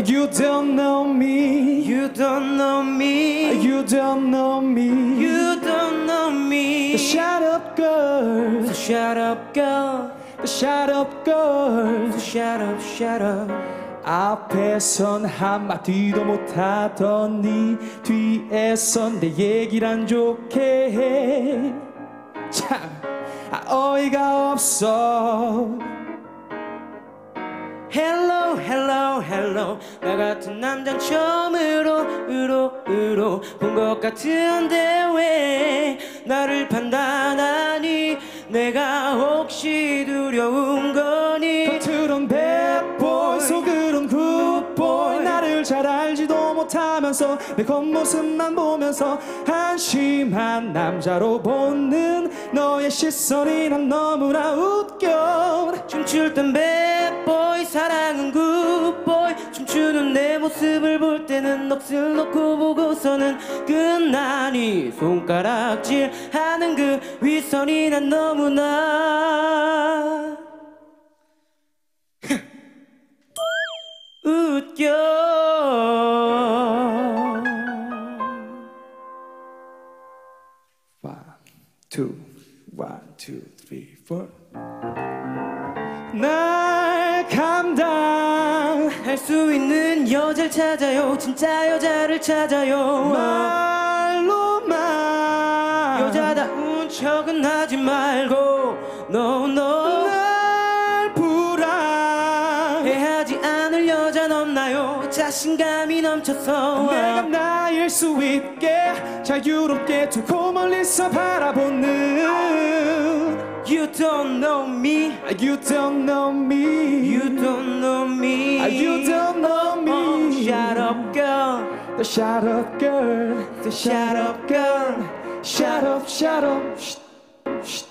You don't know me. You don't know me. You don't know me. You don't know me. Shut up, girl. So shut up, girl. Shut up, girl. So shut up, shut up. 앞에선 한마디도 못하더니 뒤에선 내 얘기를 안 좋게 해. 참 어이가 없어. Hello, hello, hello. 나 같은 남잔 처음으로 본 것 같은데 왜 나를 판단하니? 내가 혹시 두려운 거니? 겉으론 bad boy, 속으론 good boy. 나를 잘 알지도 못하면서 내 겉모습만 보면서 한심한 남자로 보는 너의 시선이 난 너무나 웃겨. 춤출 땐 bad boy, 사랑은 good boy. 춤추는 내 모습을 볼 때는 넋을 놓고 보고서는 끝나니 손가락질 하는 그 위선이 난 너무나 웃겨. One, two, three, four. 날 감당할 수 있는 여자를 찾아요. 진짜 여자를 찾아요. 말로만 여자다운 척은 하지 말고 No, no. 날 불안해하지 않을 여자는 없나요? 자신감이 넘쳐서 내가 나일 수 있게 자유롭게 두고 멀리서 바라보는 You don't know me. You don't know me. You don't know me. You don't know me. Shut up, girl. Shut up, girl. Shut up, girl. Shut up, shut up.